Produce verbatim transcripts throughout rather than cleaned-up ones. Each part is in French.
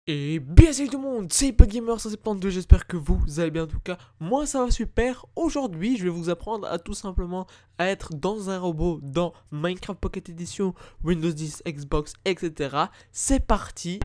Et bien salut tout le monde, c'est PodGamer cent soixante-douze, j'espère que vous allez bien. En tout cas, moi ça va super. Aujourd'hui je vais vous apprendre à tout simplement à être dans un robot dans Minecraft Pocket Edition, Windows dix, Xbox, et cetera. C'est parti.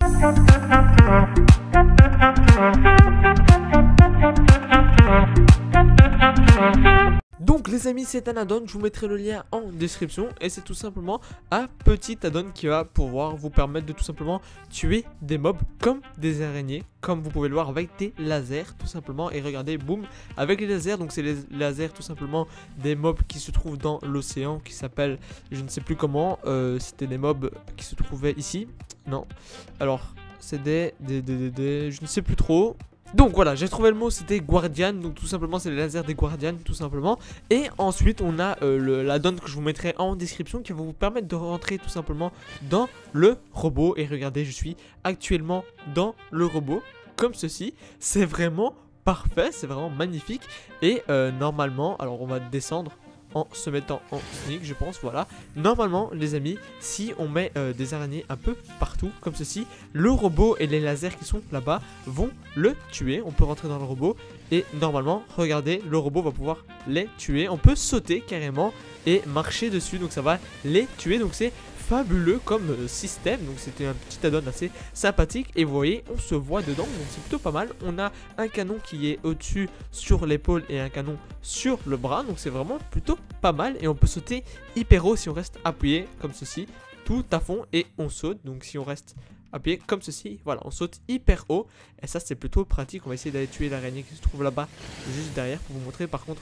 Donc les amis, c'est un add-on, je vous mettrai le lien en description. Et c'est tout simplement un petit add-on qui va pouvoir vous permettre de tout simplement tuer des mobs comme des araignées, comme vous pouvez le voir avec des lasers tout simplement. Et regardez, boum, avec les lasers, donc c'est les lasers tout simplement des mobs qui se trouvent dans l'océan, qui s'appellent, je ne sais plus comment, euh, c'était des mobs qui se trouvaient ici. Non, alors c'est des, des, des, des, des, je ne sais plus trop. Donc voilà, j'ai trouvé le mot, c'était Guardian. Donc tout simplement c'est les lasers des Guardians tout simplement. Et ensuite on a euh, l'add-on que je vous mettrai en description, qui va vous permettre de rentrer tout simplement dans le robot. Et regardez, je suis actuellement dans le robot comme ceci. C'est vraiment parfait, c'est vraiment magnifique. Et euh, normalement, alors on va descendre en se mettant en sneak, je pense, voilà. Normalement, les amis, si on met euh, des araignées un peu partout, comme ceci, le robot et les lasers qui sont là-bas vont le tuer. On peut rentrer dans le robot et normalement, regardez, le robot va pouvoir les tuer. On peut sauter carrément et marcher dessus, donc ça va les tuer. Donc c'est fabuleux comme euh, système. Donc c'était un petit add-on assez sympathique. Et vous voyez, on se voit dedans, donc c'est plutôt pas mal. On a un canon qui est au-dessus sur l'épaule et un canon sur le bras, donc c'est vraiment plutôt pas mal. Et on peut sauter hyper haut si on reste appuyé comme ceci, tout à fond, et on saute. Donc si on reste appuyé comme ceci, voilà, on saute hyper haut. Et ça c'est plutôt pratique. On va essayer d'aller tuer l'araignée qui se trouve là-bas juste derrière pour vous montrer. Par contre,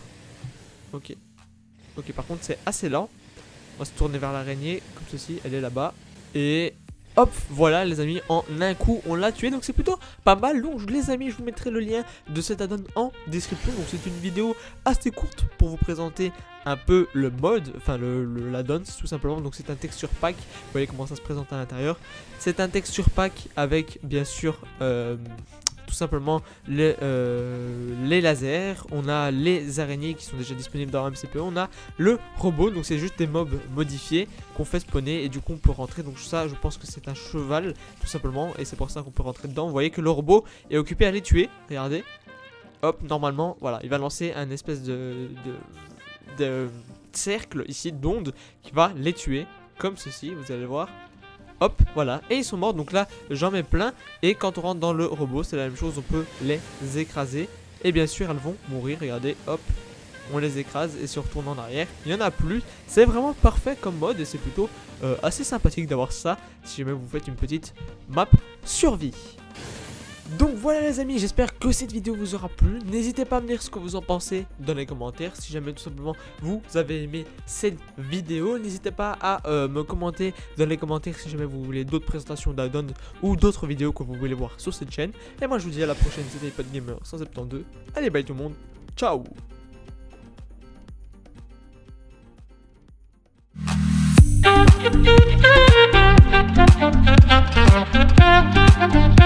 ok, ok, par contre c'est assez lent. On va se tourner vers l'araignée, comme ceci, elle est là-bas. Et hop, voilà les amis, en un coup on l'a tué. Donc c'est plutôt pas mal. Donc les amis, je vous mettrai le lien de cet add-on en description. Donc c'est une vidéo assez courte pour vous présenter un peu le mode, enfin le, le l'add-on tout simplement. Donc c'est un texture pack, vous voyez comment ça se présente à l'intérieur. C'est un texture pack avec bien sûr euh, tout simplement les, euh, les lasers. On a les araignées qui sont déjà disponibles dans M C P E. On a le robot, donc c'est juste des mobs modifiés qu'on fait spawner et du coup on peut rentrer. Donc ça, je pense que c'est un cheval tout simplement, et c'est pour ça qu'on peut rentrer dedans. Vous voyez que le robot est occupé à les tuer, regardez. Hop, normalement, voilà, il va lancer un espèce de, de, de cercle ici d'onde qui va les tuer comme ceci, vous allez voir. Hop, voilà, et ils sont morts. Donc là, j'en mets plein. Et quand on rentre dans le robot, c'est la même chose, on peut les écraser. Et bien sûr, elles vont mourir, regardez, hop, on les écrase. Et si on retourne en arrière, il n'y en a plus. C'est vraiment parfait comme mode. Et c'est plutôt euh, assez sympathique d'avoir ça, si jamais vous faites une petite map survie. Donc voilà les amis, j'espère que cette vidéo vous aura plu. N'hésitez pas à me dire ce que vous en pensez dans les commentaires. Si jamais tout simplement vous avez aimé cette vidéo, n'hésitez pas à euh, me commenter dans les commentaires si jamais vous voulez d'autres présentations d'add-on ou d'autres vidéos que vous voulez voir sur cette chaîne. Et moi je vous dis à la prochaine, c'était PodGamer cent soixante-douze. Allez, bye tout le monde, ciao. Thank you.